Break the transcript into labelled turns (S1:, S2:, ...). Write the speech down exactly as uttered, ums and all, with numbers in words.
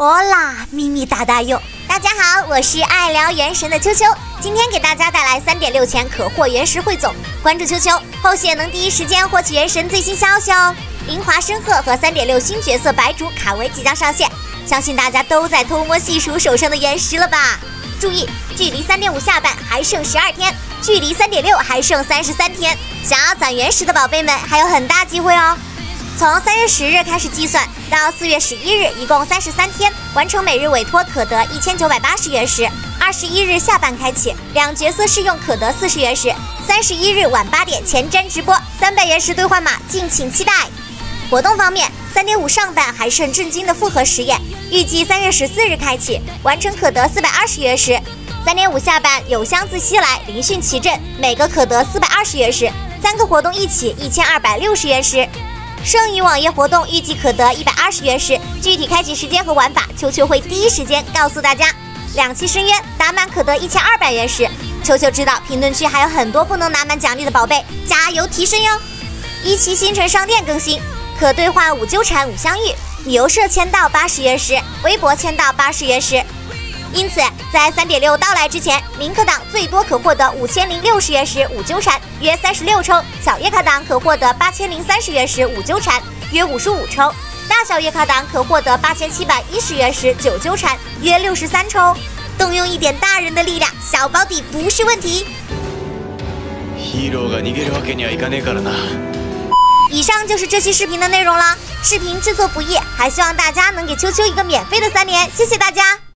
S1: 哦啦，咪咪大大用！大家好，我是爱聊原神的秋秋，今天给大家带来三点六钱可获原石汇总。关注秋秋，后续也能第一时间获取原神最新消息哦。灵华深鹤和三点六新角色白竹卡维即将上线，相信大家都在偷摸细数手上的原石了吧？注意，距离三点五下半还剩十二天，距离三点六还剩三十三天，想要攒原石的宝贝们还有很大机会哦。从三月十日开始计算，到四月十一日，一共三十三天，完成每日委托可得一千九百八十原石。二十一日下半开启，两角色试用可得四十原石。三十一日晚八点前瞻直播，三百原石兑换码，敬请期待。活动方面，三点五上半还剩震惊的复合实验，预计三月十四日开启，完成可得四百二十原石。三点五下半有香自西来，灵训奇阵，每个可得四百二十原石，三个活动一起一千二百六十原石。剩余网页活动预计可得一百二十原石，具体开启时间和玩法，秋秋会第一时间告诉大家。两期深渊打满可得一千二百原石，秋秋知道评论区还有很多不能拿满奖励的宝贝，加油提升哟！一期新城商店更新，可兑换五纠缠五相遇，旅游社签到八十原石，微博签到八十原石。因此，在三点六到来之前，名客党最多可获得五千零六十原石五纠缠，约三十六抽；小月卡党可获得八千零三十原石五纠缠，约五十五抽；大小月卡党可获得八千七百一十原石九纠缠，约六十三抽。动用一点大人的力量，小保底不是问题。以上就是这期视频的内容了。视频制作不易，还希望大家能给秋秋一个免费的三连，谢谢大家。